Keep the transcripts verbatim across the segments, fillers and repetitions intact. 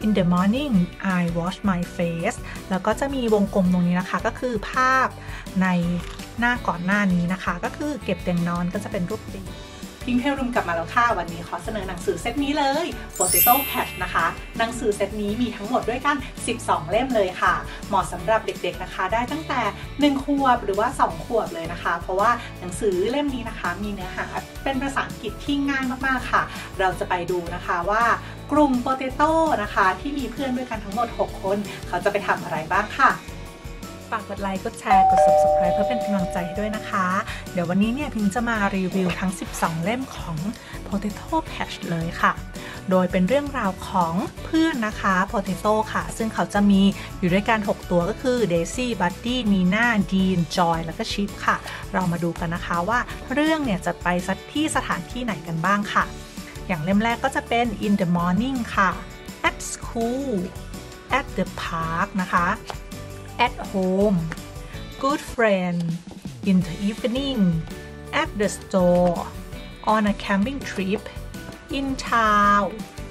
in the morning I wash my face แล้วก็จะมีวงกลมตรงนี้นะคะก็คือภาพในหน้าก่อนหน้านี้นะคะก็คือเก็บเตียงนอนก็จะเป็นรูปตีพิงเพลรุมกลับมาแล้วค่ะวันนี้ขอเสนอหนังสือเซตนี้เลย Potato Patch นะคะหนังสือเซตนี้มีทั้งหมดด้วยกันสิบสองเล่มเลยค่ะเหมาะสำหรับเด็กๆนะคะได้ตั้งแต่หนึ่งขวบหรือว่าสองขวบเลยนะคะเพราะว่าหนังสือเล่มนี้นะคะมีเนื้อหาเป็นภาษาอังกฤษที่ง่ายมากๆค่ะเราจะไปดูนะคะว่ากลุ่ม Potato นะคะที่มีเพื่อนด้วยกันทั้งหมดหกคนเขาจะไปทำอะไรบ้างค่ะฝากกดไลค์กดแชร์กด ซับสไครบ์ เพื่อเป็นกำลังใจให้ด้วยนะคะเดี๋ยววันนี้เนี่ยพิงจะมารีวิวทั้งสิบสองเล่มของ Potato Patch เลยค่ะโดยเป็นเรื่องราวของเพื่อนนะคะ Potato ค่ะซึ่งเขาจะมีอยู่ด้วยกันหกตัวก็คือ Daisy Buddy Nina Dean Joy แล้วก็ Chip ค่ะเรามาดูกันนะคะว่าเรื่องเนี่ยจะไปที่สถานที่ไหนกันบ้างค่ะอย่างเล่มแรกก็จะเป็น In the morning ค่ะ At school At the park นะคะ At home Good friend In the evening At the store On a camping trip In town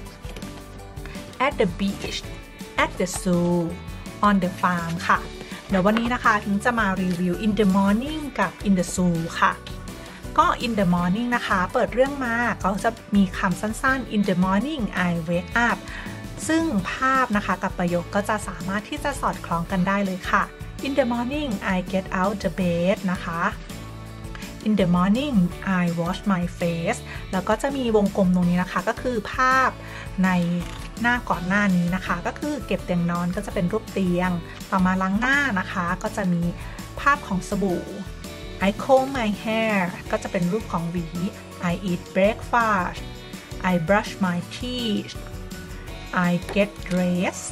At the beach At the zoo On the farm ค่ะเดี๋ยววันนี้นะคะถึงจะมารีวิว In the morning กับ In the zoo ค่ะก็ In the morning นะคะเปิดเรื่องมาเขาจะมีคำสั้นๆ In the morning I wake up ซึ่งภาพนะคะกับประโยคก็จะสามารถที่จะสอดคล้องกันได้เลยค่ะ In the morning I get out the bed นะคะ In the morning I wash my face แล้วก็จะมีวงกลมตรงนี้นะคะก็คือภาพในหน้าก่อนหน้านี้นะคะก็คือเก็บเตียงนอนก็จะเป็นรูปเตียงต่อมาล้างหน้านะคะก็จะมีภาพของสบู่ I comb my hair ก็จะเป็นรูปของหวี I eat breakfast I brush my teeth I get dressed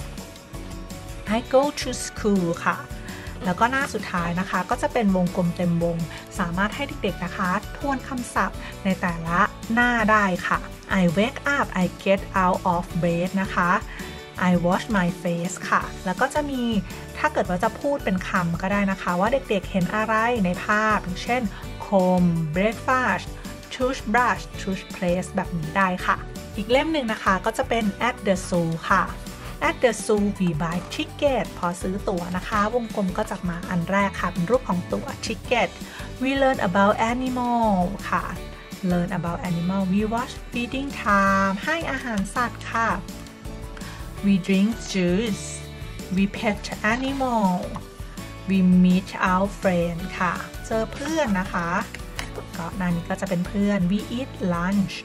I go to school ค่ะแล้วก็หน้าสุดท้ายนะคะก็จะเป็นวงกลมเต็มวงสามารถให้เด็กๆนะคะทวนคำศัพท์ในแต่ละหน้าได้ค่ะ I wake up I get out of bed นะคะ I wash my face ค่ะแล้วก็จะมีถ้าเกิดว่าจะพูดเป็นคำก็ได้นะคะว่าเด็กๆเห็นอะไรในภาพอย่างเช่น comb breakfast toothbrush toothpaste แบบนี้ได้ค่ะอีกเล่มหนึ่งนะคะก็จะเป็น at the zoo ค่ะ at the zoo we buy ticket พอซื้อตั๋วนะคะวงกลมก็จะมาอันแรกค่ะเป็นรูปของตั๋ว ticket we learn about animal ค่ะ learn about animal we watch feeding time ให้อาหารสัตว์ค่ะ we drink juice we pet animal we meet our friend ค่ะเจอเพื่อนนะคะก็หน้านี้ก็จะเป็นเพื่อน we eat lunch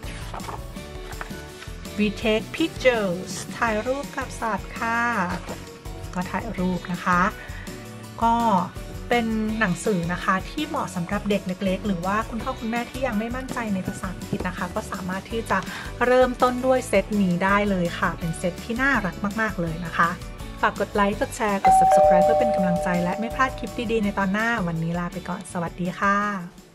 we take pictures ถ่ายรูปกับสัตว์ค่ะก็ถ่ายรูปนะคะก็เป็นหนังสือนะคะที่เหมาะสำหรับเด็กเล็กๆหรือว่าคุณพ่อคุณแม่ที่ยังไม่มั่นใจในภาษาอังกฤษนะคะก็สามารถที่จะเริ่มต้นด้วยเซตนี้ได้เลยค่ะเป็นเซตที่น่ารักมากๆเลยนะคะฝากกดไลค์กดแชร์กด ซับสไครบ์ เพื่อเป็นกำลังใจและไม่พลาดคลิปดีๆในตอนหน้าวันนี้ลาไปก่อนสวัสดีค่ะ